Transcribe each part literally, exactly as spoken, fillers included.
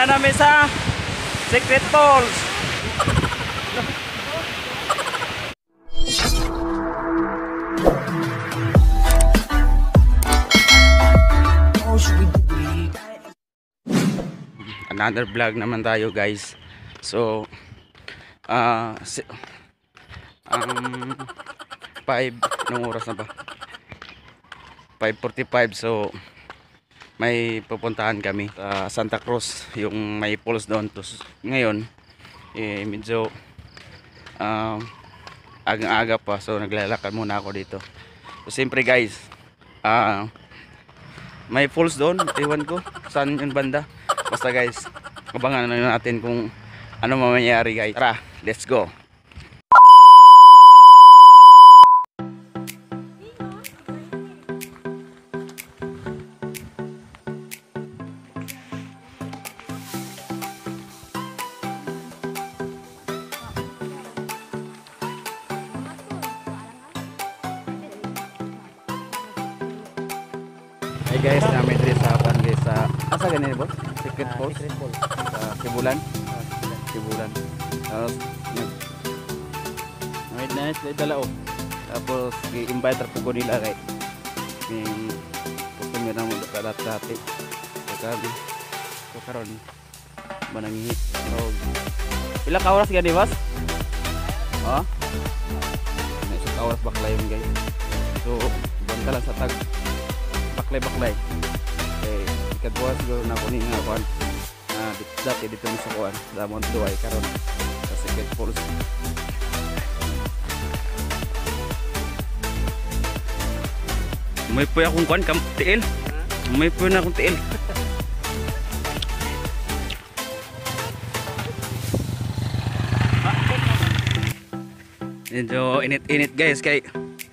na namin sa Secret Falls. Another vlog naman tayo guys. So uh, si, um, five nung oras na ba? five forty-five. So may pupuntahan kami sa Santa Cruz, yung may falls doon. Tapos ngayon eh, medyo uh, agang-aga pa, so naglalakad muna ako dito. So siyempre guys, uh, may falls doon, iwan ko saan yung banda. Basta guys, abangan na natin kung ano mamayari guys. Tara, let's go. Hey guys, namin dito sa Apan guys sa asa ganyan boss? Secret Ah, Falls Secret Falls. sa Sibulan. Ah, sila. Sibulan. Tapos yun. May nice kay dala oh. Tapos i-invite ra po ko nila kay yung customer na mo kalat dati. Kagabi. So karon manangi. So, pila ka oras gani boss? Ha? May isa ka oras bakla yun guys. So, banta lang sa tag baklay-baklay. Eh, ikadwa siguro na kunin nga kuan. Ah, dati dito ni sa kuan, sa Mount Duay karon sa Secret Falls. May puy akong kuan kam tiil. May puy na akong tiil. Medyo init-init guys kay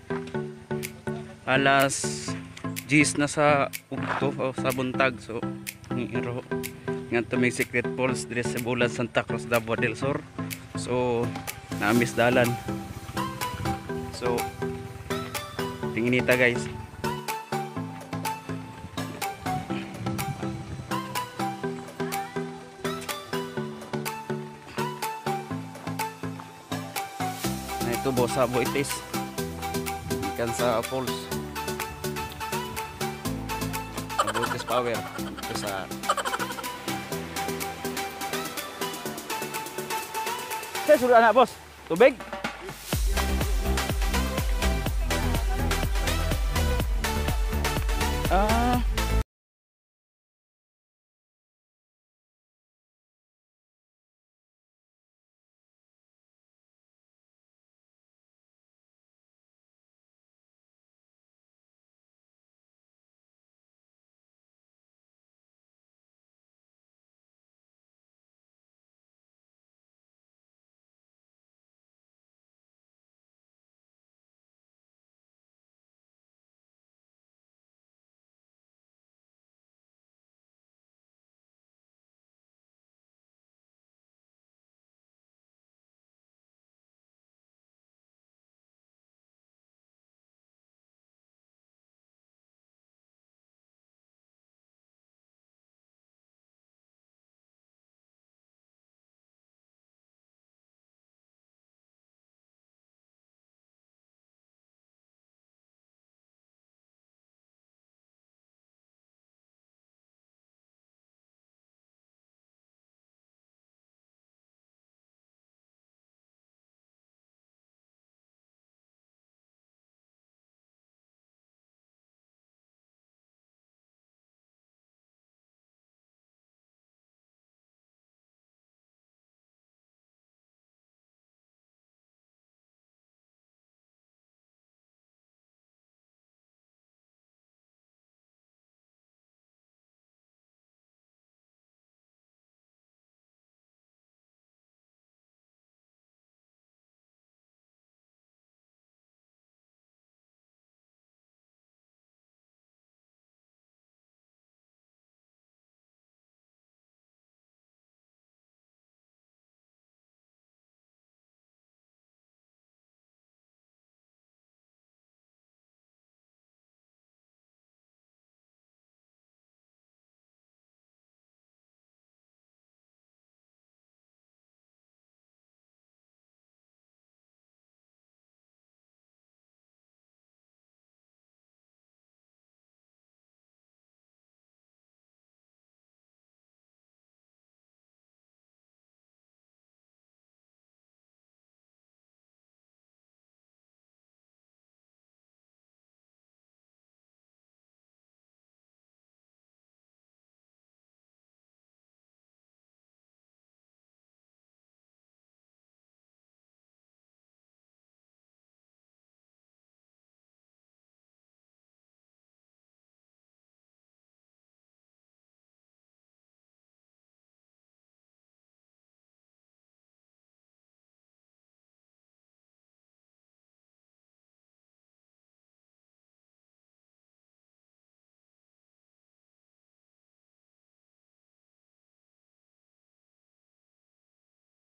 alas G's na sa ukto o sa buntag. So ngiro nga to may Secret Falls dire sa Bulan Santa Cruz, Davao del Sur. So naamis dalan. So tinginita guys. Na ito bosa Boites ikan sa falls. Boites Power ito sa Saya suruh anak bos tubig. Ah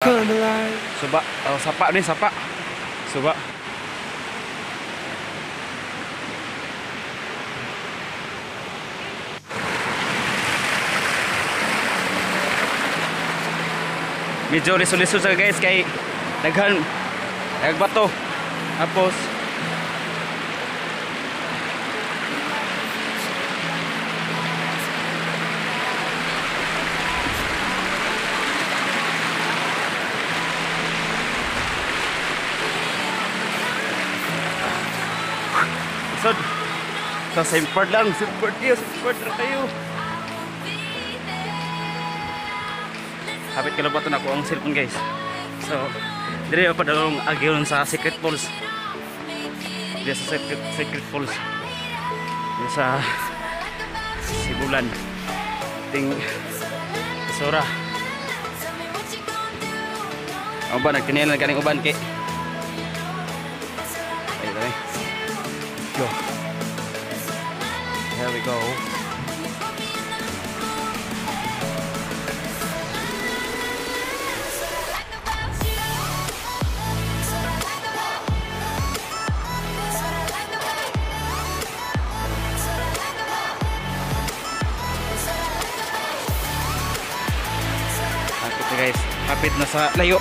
Suba, oh, sapa ni sapa. Suba. Medyo liso-liso sa guys kay daghan nagbato. Tapos so, sa same part lang, same part kayo, same part na kayo. Hapit kalabatan ako ang cellphone guys. So, dire pa dalawang agyon sa Secret Falls. Dire sa Secret, Secret Falls. Dire sa Sibulan. Ting Sora. Uban nagkanilan kaning uban kay. Ay, ay. Go. Here we go. Hapit na guys, hapit na sa layo.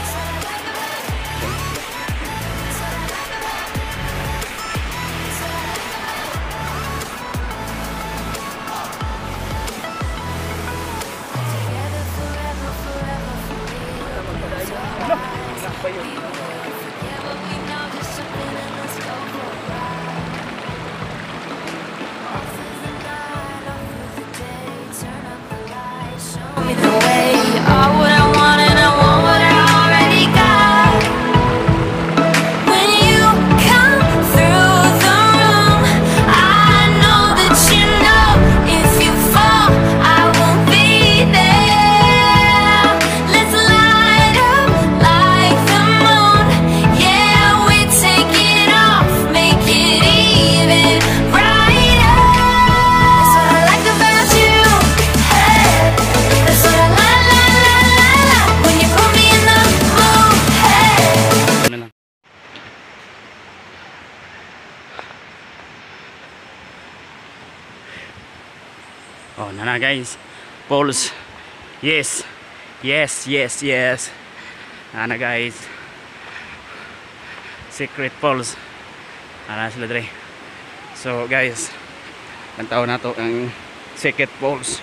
Oh, nana guys, Falls. Yes, yes, yes, yes. Nana guys, Secret Falls. Nana sila dre. So guys, lantaw na to ang Secret Falls.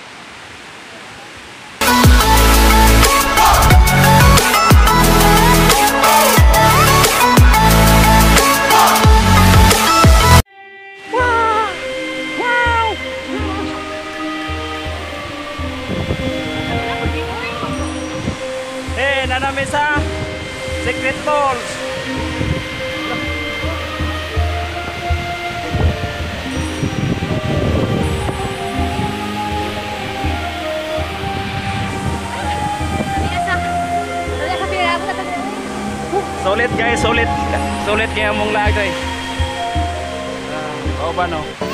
Namin sa Secret Falls. Solid guys, solid. Solid kaya mong lagay. Ah, oh ba no?